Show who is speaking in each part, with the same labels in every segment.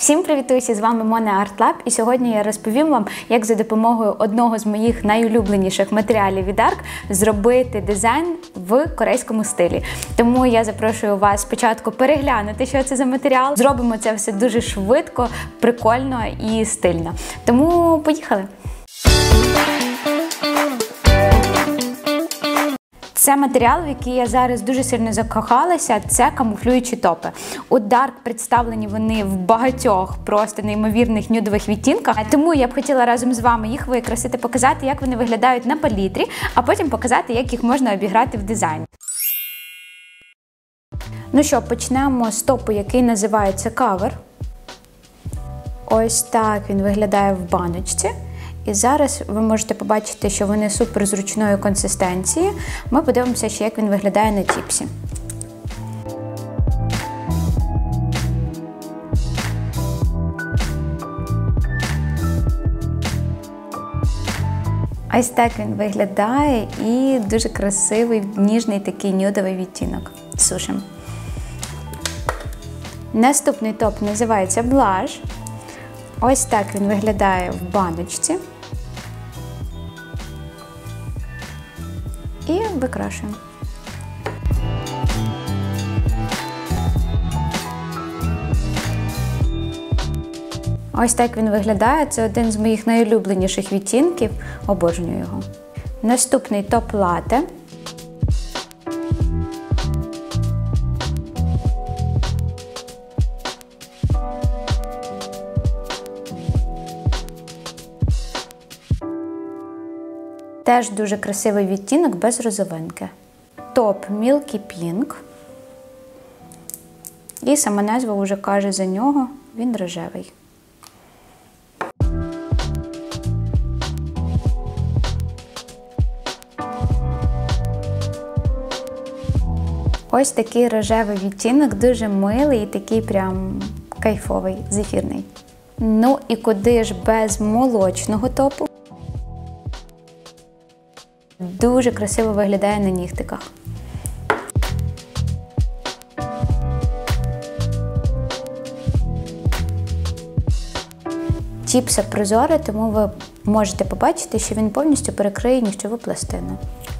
Speaker 1: Всім привітуюся, з вами Мона Арт-Лаб, і сьогодні я розповім вам, як за допомогою одного з моїх найулюбленіших матеріалів від ARK зробити дизайн в корейському стилі. Тому я запрошую вас спочатку переглянути, що це за матеріал. Зробимо це все дуже швидко, прикольно і стильно. Тому поїхали! Це матеріал, в який я зараз дуже сильно закохалася, це камуфлюючі топи. У ARK представлені вони в багатьох просто неймовірних нюдових відтінках, тому я б хотіла разом з вами їх викрасити, показати, як вони виглядають на палітрі, а потім показати, як їх можна обіграти в дизайні. Ну що, почнемо з топу, який називається Cover. Ось так він виглядає в баночці. І зараз ви можете побачити, що вони супер зручної консистенції. Ми подивимося ще, як він виглядає на тіпсі. Ось так він виглядає і дуже красивий, ніжний такий нюдовий відтінок. Сушимо. Наступний топ називається Blush. Ось так він виглядає в баночці. І викрашуємо. Ось так він виглядає. Це один з моїх найулюбленіших відтінків. Обожнюю його. Наступний топ лате. Теж дуже красивий відтінок без розовинки. Топ Milky Pink. І сама назва вже каже за нього, він рожевий. Ось такий рожевий відтінок, дуже милий і такий прям кайфовий, зефірний. Ну і куди ж без молочного топу? Дуже красиво виглядає на нігтиках. Тіпса прозорий, тому ви можете побачити, що він повністю перекриє нігтєву пластину.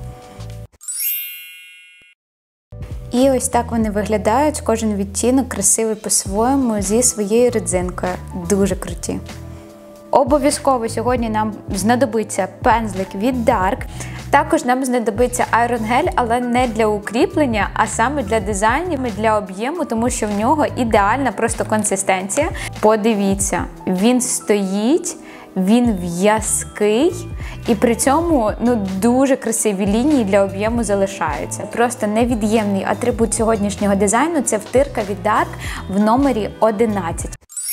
Speaker 1: І ось так вони виглядають, кожен відтінок красивий по-своєму, зі своєю родзинкою. Дуже круті. Обов'язково сьогодні нам знадобиться пензлик від ARK. Також нам знадобиться Iron Gel, але не для укріплення, а саме для дизайнів, для об'єму, тому що в нього ідеальна просто консистенція. Подивіться, він стоїть, він в'язкий і при цьому дуже красиві лінії для об'єму залишаються. Просто невід'ємний атрибут сьогоднішнього дизайну – це втирка від ARK в номері 11.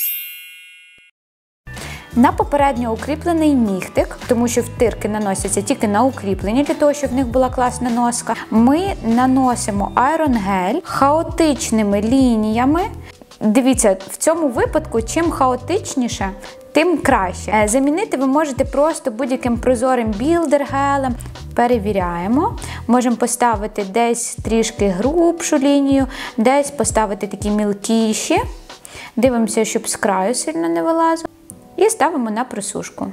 Speaker 1: На попередньо укріплений нігтик, тому що втирки наносяться тільки на укріплення, для того, щоб в них була класна носка, ми наносимо Iron Gel хаотичними лініями. Дивіться, в цьому випадку, чим хаотичніше, тим краще. Замінити ви можете просто будь-яким прозорим білдер-гелем. Перевіряємо. Можемо поставити десь трішки грубшу лінію, десь поставити такі мілкіші. Дивимося, щоб з краю сильно не вилазило. І ставимо на просушку.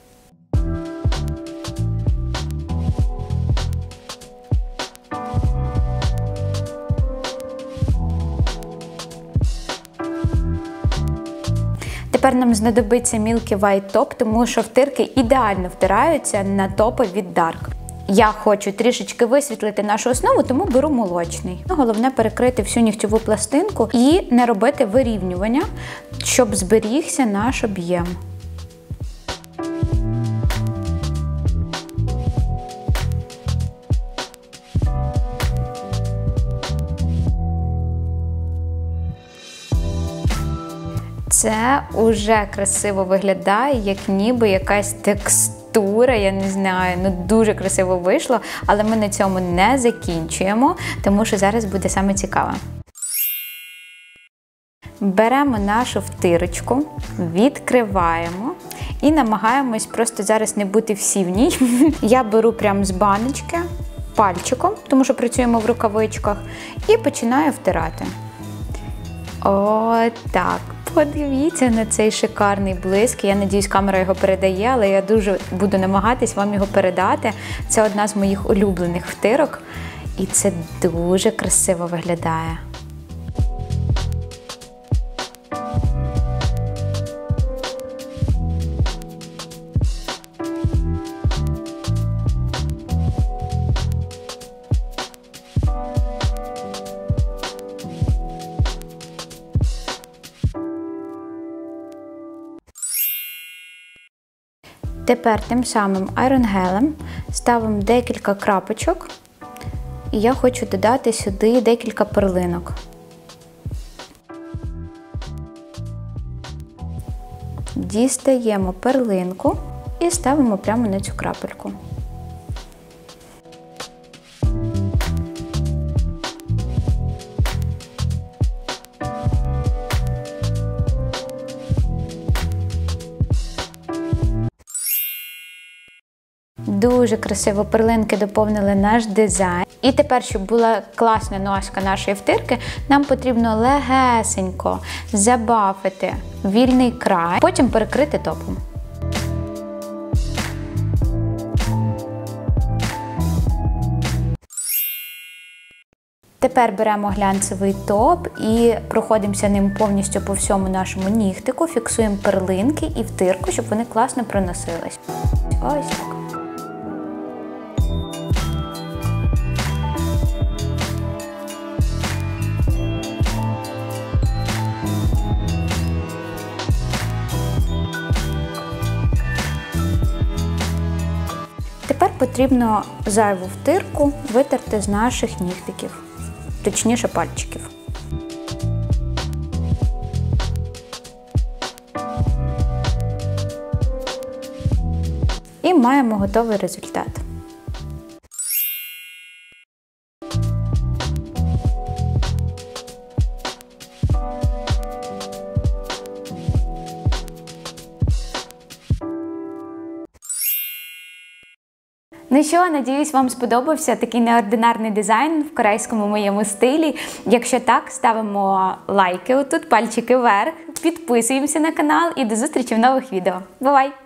Speaker 1: Тепер нам знадобиться Milky White топ, тому що втирки ідеально втираються на топи від ARK. Я хочу трішечки висвітлити нашу основу, тому беру молочний. Головне перекрити всю нігтєву пластинку і не робити вирівнювання, щоб зберігся наш об'єм. Це уже красиво виглядає, як ніби якась текстура, я не знаю, дуже красиво вийшло, але ми на цьому не закінчуємо, тому що зараз буде саме цікаве. Беремо нашу втирочку, відкриваємо і намагаємось просто зараз не бути всі в ній. Я беру прямо з баночки пальчиком, тому що працюємо в рукавичках, і починаю втирати. Отак. Подивіться на цей шикарний блиск. Я надіюсь, камера його передає, але я дуже буду намагатись вам його передати. Це одна з моїх улюблених втирок. І це дуже красиво виглядає. Тепер тим самим айронгелем ставимо декілька крапочок, і я хочу додати сюди декілька перлинок. Дістаємо перлинку і ставимо прямо на цю крапельку. Дуже красиво перлинки доповнили наш дизайн. І тепер, щоб була класна ножка нашої втирки, нам потрібно легесенько забафити вільний край, потім перекрити топом. Тепер беремо глянцевий топ і проходимося ним повністю по всьому нашому нігтику, фіксуємо перлинки і втирку, щоб вони класно проносились. Ось так. Тепер потрібно зайву втирку витерти з наших нігтиків, точніше пальчиків. І маємо готовий результат. Ну що, надіюсь, вам сподобався такий неординарний дизайн в корейському моєму стилі. Якщо так, ставимо лайки отут, пальчики вверх, підписуємося на канал і до зустрічі в нових відео. Бувай!